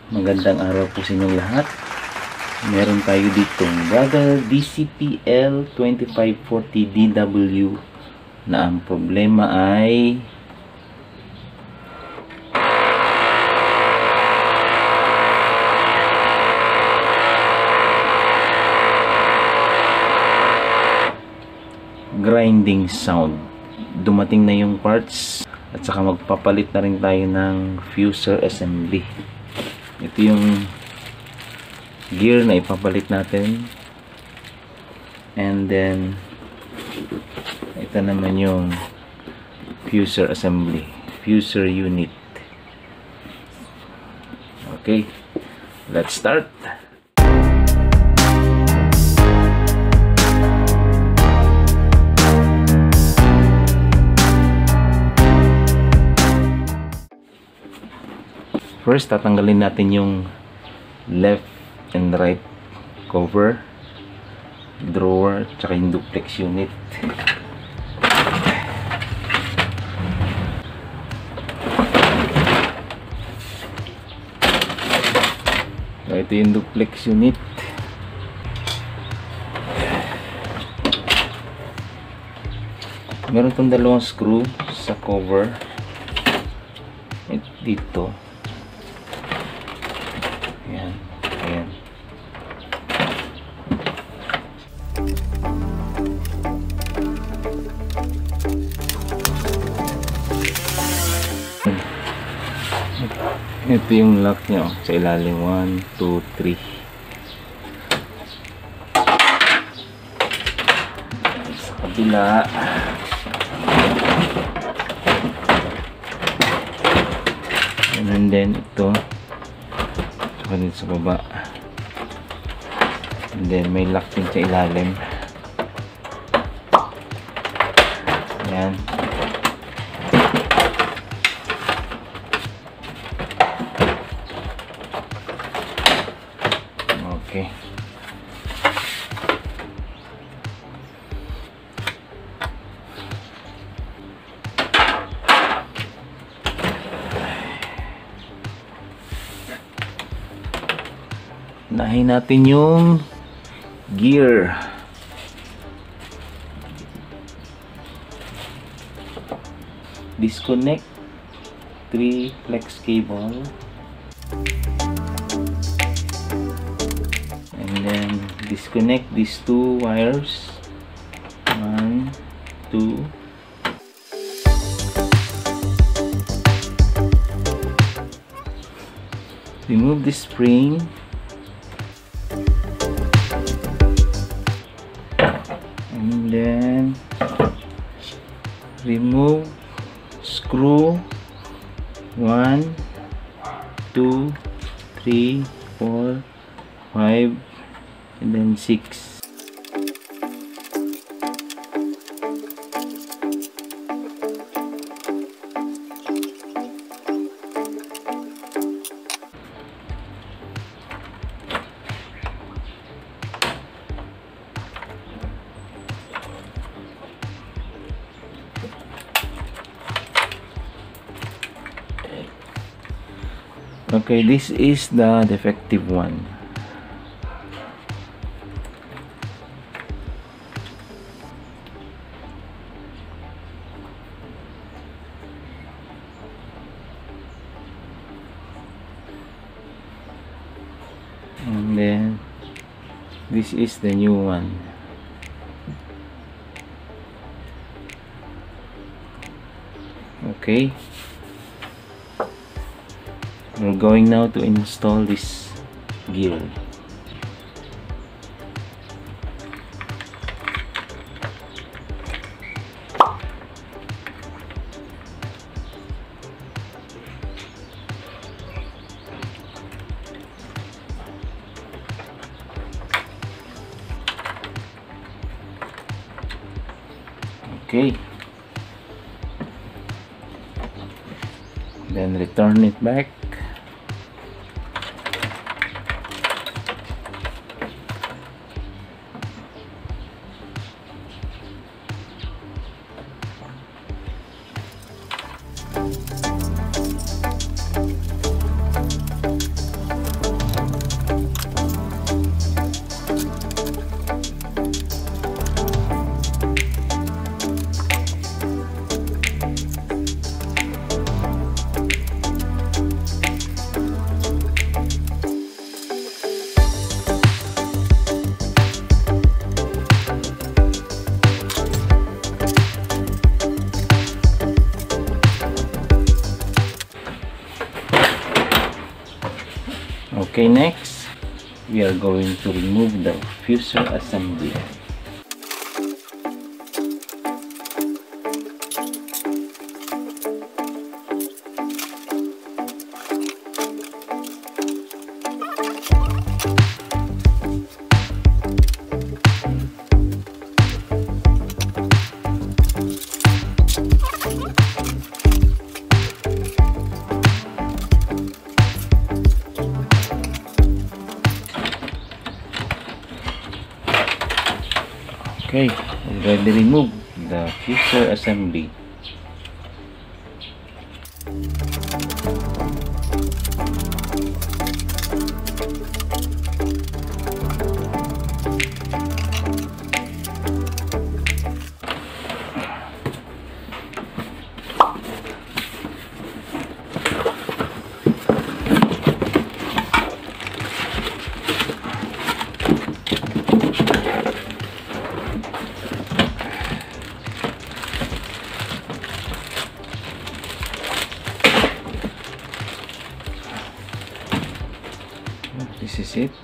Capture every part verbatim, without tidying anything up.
Magandang araw po sa inyong lahat. Meron tayo ditong brother D C P L twenty-five forty D W na ang problema ay grinding sound. Dumating na yung parts at saka magpapalit na rin tayo ng fuser assembly. Ito yung gear na ipapalit natin, and then ito naman yung fuser assembly, fuser unit. Okay, let's start. First, tatanggalin natin yung left and right cover, drawer, tsaka yung duplex unit. So, ito yung duplex unit. Meron itong dalawang screw sa cover. Ito dito. Ayan, ayan. Ito yung lock nyo sa ilalim. one, two, three. Sa kabila, and then ito dito sa baba, and then may lock din sa ilalim. Ayan. Okay. Unahin natin yung gear. Disconnect three flex cable, and then disconnect these two wires. One, two. Remove the spring. And then remove screw one, two, three, four, five, and then six. Okay, this is the defective one. And then this is the new one. Okay. We're going now to install this gear. Okay. Then return it back. Okay, next we are going to remove the fuser assembly. Okay, already removed the fuser assembly. This is it.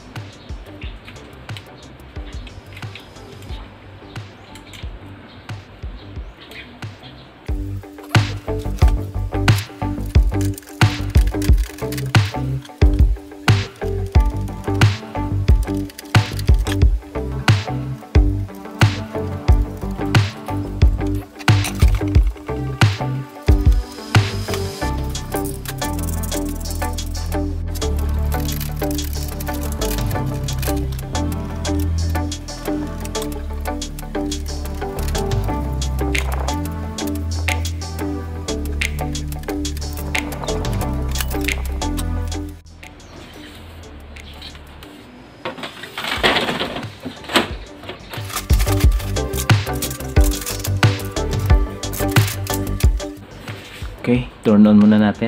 Okay, turn on muna natin.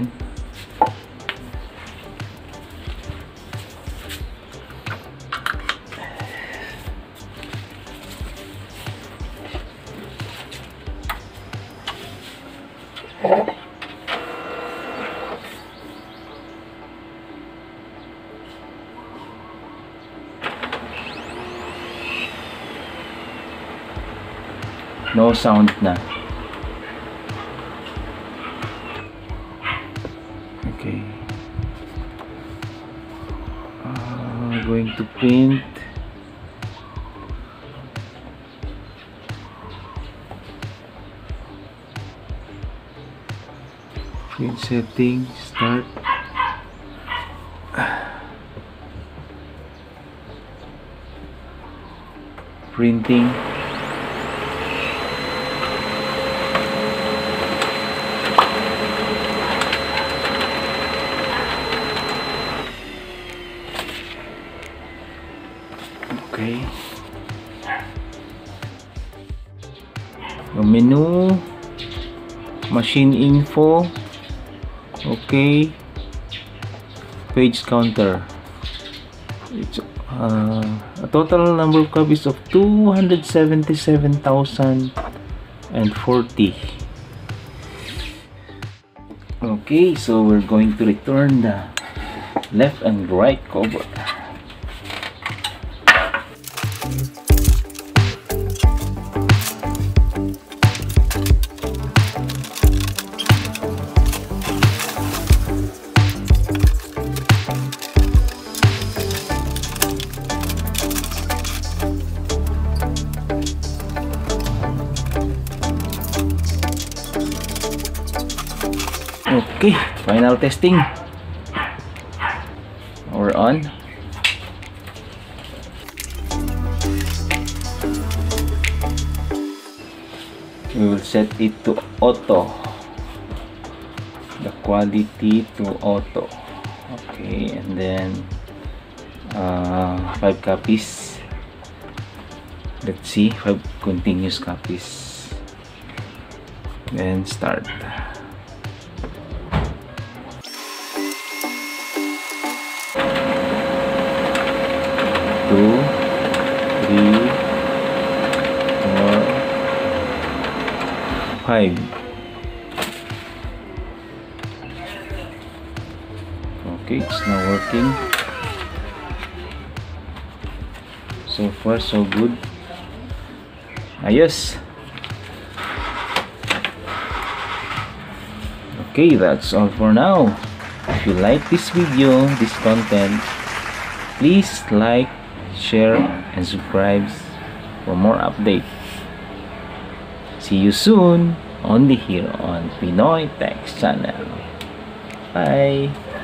No sound na. Okay. Uh, I'm going to print. Print settings, start. Printing. Okay. Yung menu, machine info, okay, page counter. It's uh, a total number of copies of two hundred seventy-seven thousand forty. Okay, so we're going to return the left and right cover. Okay, final testing. We're on. We will set it to auto. The quality to auto. Okay, and then uh, five copies. Let's see, five continuous copies. Then start. Two, three, four, five. Okay, it's now working. So far, so good. Ayos. Okay, that's all for now. If you like this video, this content, please like, share, and subscribe for more updates. See you soon, only here on Pinoy Techs channel. Bye!